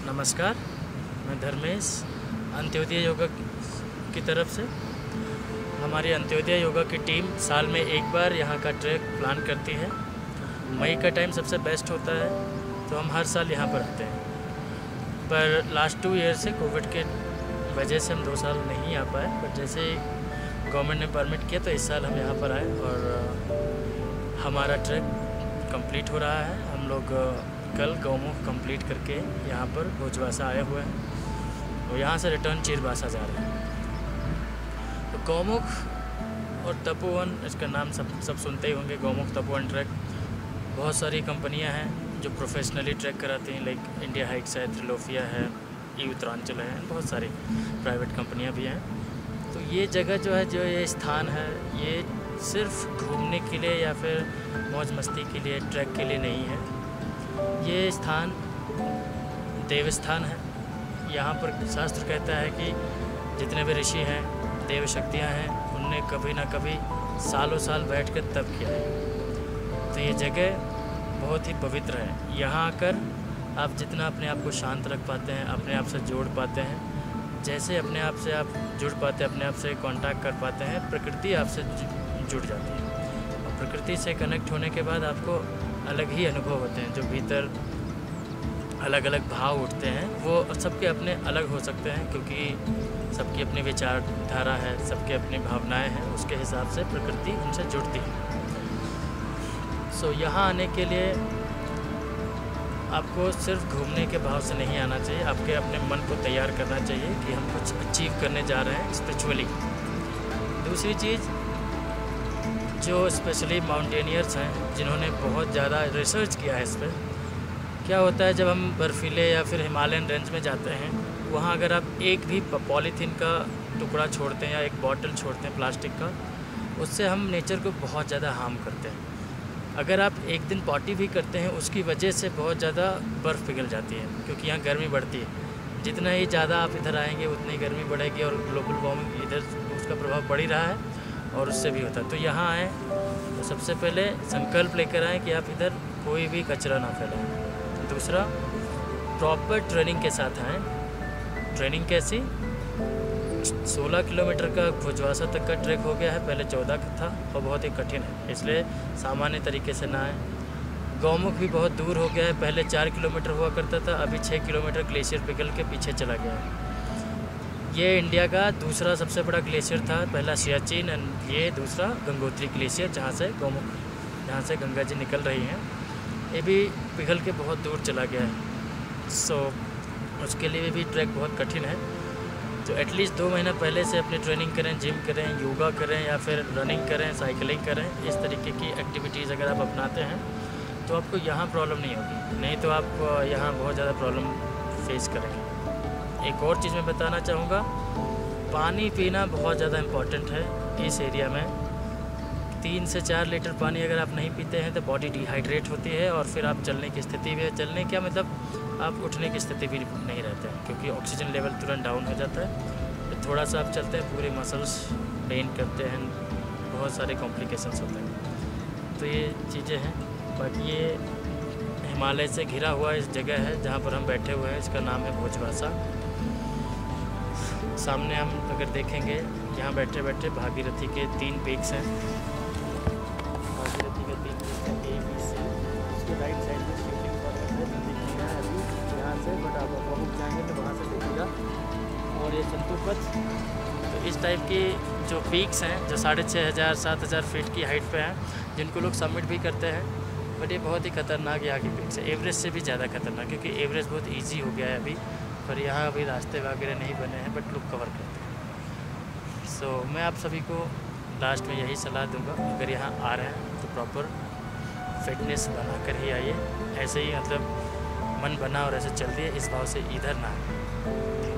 नमस्कार, मैं धर्मेश अंत्योदय योगा की तरफ से। हमारी अंत्योदय योगा की टीम साल में एक बार यहाँ का ट्रैक प्लान करती है। मई का टाइम सबसे बेस्ट होता है, तो हम हर साल यहाँ पर आते हैं। पर लास्ट 2 ईयर से कोविड के वजह से हम 2 साल नहीं आ पाए, बट जैसे ही गवर्नमेंट ने परमिट किया तो इस साल हम यहाँ पर आए और हमारा ट्रैक कंप्लीट हो रहा है। हम लोग कल गौमुख कंप्लीट करके यहाँ पर भोजवासा आए हुए हैं और यहाँ से रिटर्न चीरबासा जा रहे हैं। तो गौमुख और तपोवन, इसका नाम सब सुनते ही होंगे। गौमुख तपोवन ट्रैक, बहुत सारी कंपनियाँ हैं जो प्रोफेशनली ट्रैक कराती हैं, लाइक इंडिया हाइक्स है, त्रिलोफिया है, ई उत्तरांचल है, बहुत सारी प्राइवेट कंपनियाँ भी हैं। तो ये जगह जो है, जो ये स्थान है, ये सिर्फ घूमने के लिए या फिर मौज मस्ती के लिए, ट्रैक के लिए नहीं है। ये स्थान देव स्थान है। यहाँ पर शास्त्र कहता है कि जितने भी ऋषि हैं, देव शक्तियाँ हैं, उनने कभी ना कभी सालों साल बैठ कर तप किया है। तो ये जगह बहुत ही पवित्र है। यहाँ आकर आप जितना अपने आप को शांत रख पाते हैं, अपने आप से जोड़ पाते हैं, जैसे अपने आप से आप जुड़ पाते हैं, अपने आप से कांटेक्ट कर पाते हैं, प्रकृति आपसे जुड़ जाती है। और प्रकृति से कनेक्ट होने के बाद आपको अलग ही अनुभव होते हैं। जो भीतर अलग अलग भाव उठते हैं, वो सबके अपने अलग हो सकते हैं, क्योंकि सबकी अपनी विचारधारा है, सबके अपनी भावनाएं हैं, उसके हिसाब से प्रकृति उनसे जुड़ती है। सो यहाँ आने के लिए आपको सिर्फ घूमने के भाव से नहीं आना चाहिए, आपके अपने मन को तैयार करना चाहिए कि हम कुछ अचीव करने जा रहे हैं स्पिरिचुअली। दूसरी चीज़, जो स्पेशली माउंटेनियर्स हैं, जिन्होंने बहुत ज़्यादा रिसर्च किया है इस पर, क्या होता है जब हम बर्फीले या फिर हिमालयन रेंज में जाते हैं, वहाँ अगर आप एक भी पॉलीथीन का टुकड़ा छोड़ते हैं या एक बॉटल छोड़ते हैं प्लास्टिक का, उससे हम नेचर को बहुत ज़्यादा हार्म करते हैं। अगर आप एक दिन पॉटी भी करते हैं, उसकी वजह से बहुत ज़्यादा बर्फ़ पिघल जाती है, क्योंकि यहाँ गर्मी बढ़ती है। जितना ही ज़्यादा आप इधर आएंगे उतनी गर्मी बढ़ेगी, और ग्लोबल वार्मिंग इधर उसका प्रभाव बढ़ ही रहा है और उससे भी होता है। तो यहाँ आएँ तो सबसे पहले संकल्प लेकर आएँ कि आप इधर कोई भी कचरा ना फैलाएं। दूसरा, प्रॉपर ट्रेनिंग के साथ आएँ। ट्रेनिंग कैसी? 16 किलोमीटर का भोजवासा तक का ट्रैक हो गया है, पहले 14 का था और बहुत ही कठिन है, इसलिए सामान्य तरीके से ना आए। गौमुख भी बहुत दूर हो गया है, पहले 4 किलोमीटर हुआ करता था, अभी 6 किलोमीटर ग्लेशियर पिघल के पीछे चला गया है। ये इंडिया का दूसरा सबसे बड़ा ग्लेशियर था, पहला सियाचिन, ये दूसरा गंगोत्री ग्लेशियर, जहाँ से गंगा जी निकल रही हैं, ये भी पिघल के बहुत दूर चला गया है। सो उसके लिए भी ट्रैक बहुत कठिन है। तो एटलीस्ट 2 महीना पहले से अपनी ट्रेनिंग करें, जिम करें, योगा करें या फिर रनिंग करें, साइकिलिंग करें। इस तरीके की एक्टिविटीज़ अगर आप अपनाते हैं तो आपको यहाँ प्रॉब्लम नहीं होगी, नहीं तो आप यहाँ बहुत ज़्यादा प्रॉब्लम फेस करेंगे। एक और चीज़ मैं बताना चाहूँगा, पानी पीना बहुत ज़्यादा इम्पॉर्टेंट है इस एरिया में। 3 से 4 लीटर पानी अगर आप नहीं पीते हैं तो बॉडी डिहाइड्रेट होती है, और फिर आप चलने की स्थिति भी, चलने क्या मतलब आप उठने की स्थिति भी नहीं रहते हैं, क्योंकि ऑक्सीजन लेवल तुरंत डाउन हो जाता है। तो थोड़ा सा आप चलते हैं, पूरे मसल्स पेन करते हैं, बहुत सारे कॉम्प्लिकेशंस होते हैं। तो ये चीज़ें हैं। बाकी ये हिमालय से घिरा हुआ इस जगह है जहाँ पर हम बैठे हुए हैं, इसका नाम है भोजवासा। सामने हम अगर देखेंगे, यहाँ बैठे बैठे भागीरथी के 3 पीक्स हैं। भागीरथी के 3 पीक्स हैं, A, B, C। उसके राइट साइड में शिवलिंग दिखेगा अभी यहाँ से, बट आप गौमुख जाएंगे तो वहाँ से दिखेगा। और ये चंतुपथ। तो इस टाइप की जो पीक्स हैं, जो 6500-7000 फीट की हाइट पे हैं, जिनको लोग सबमिट भी करते हैं, बट ये बहुत ही खतरनाक यहाँ की पीक्स है। एवरेस्ट से भी ज़्यादा खतरनाक, क्योंकि एवरेस्ट बहुत ईजी हो गया है अभी, पर यहाँ अभी रास्ते वगैरह नहीं बने हैं, बट लोग कवर करते हैं। सो मैं आप सभी को लास्ट में यही सलाह दूंगा, अगर यहाँ आ रहे हैं तो प्रॉपर फिटनेस बना कर ही आइए। ऐसे ही मतलब मन बना और ऐसे चल दिए, इस भाव से इधर ना आए।